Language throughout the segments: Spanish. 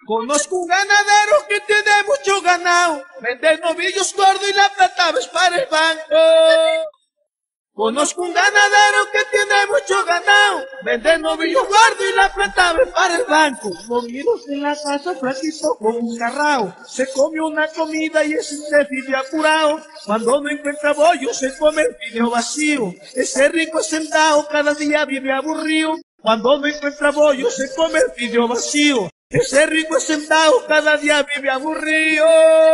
Conozco un ganadero que tiene mucho ganado, vende novillos gordos y la plata es para el banco. Conozco un ganadero que tiene mucho ganado, vende novillos gordos y la plata es para el banco. Lo miro en la casa flaquito con un carrao, se come una comida y es un vive apurado. Cuando no encuentra bollo se come el fideo vacío, ese rico sentado cada día vive aburrido. Cuando no encuentra bollo se come el fideo vacío, ese rico sentado cada día vive aburrido.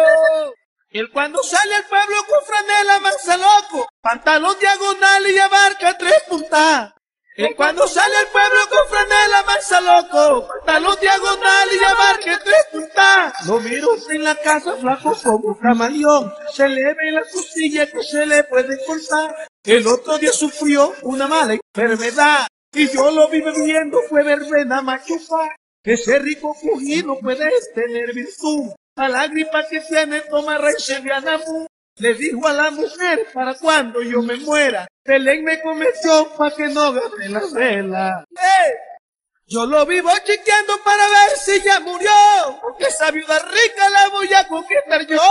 Él cuando sale al pueblo con franela mansa loco, pantalón diagonal y abarca 3 puntas. Él cuando sale al pueblo con franela mansa loco, pantalón diagonal y abarca 3 puntas. Lo miro en la casa flaco como un camaleón, se le ve la costilla que se le puede cortar. El otro día sufrió una mala enfermedad y yo lo vi bebiendo, fue verbena machufa. Ese rico fuji no puede tener virtud, a la gripa que tiene toma raíces de anamú. Le dijo a la mujer, para cuando yo me muera, Belén me cometió pa' que no agarre la vela. Yo lo vivo chequeando para ver si ya murió, porque esa viuda rica la voy a conquistar yo.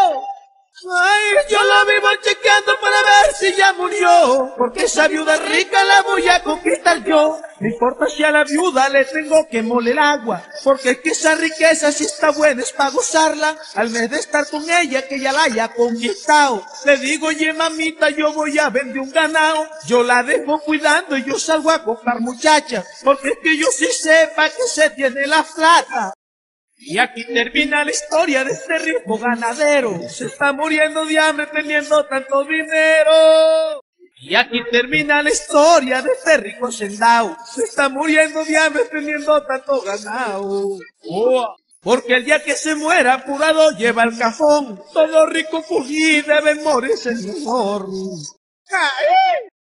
Ay, yo lo vivo chequeando para ver si ya murió, porque esa viuda rica la voy a conquistar yo. No importa si a la viuda le tengo que moler agua, porque es que esa riqueza si está buena es para gozarla, al mes de estar con ella que ya la haya conquistado. Le digo, oye mamita, yo voy a vender un ganado, yo la dejo cuidando y yo salgo a comprar muchachas, porque es que yo sí sepa que se tiene la plata. Y aquí termina la historia de este rico ganadero, se está muriendo de hambre teniendo tanto dinero. Y aquí termina la historia de este rico hacendado, se está muriendo de hambre teniendo tanto ganado. Porque el día que se muera apurado lleva el cajón, todo rico fugi debe morirse mejor.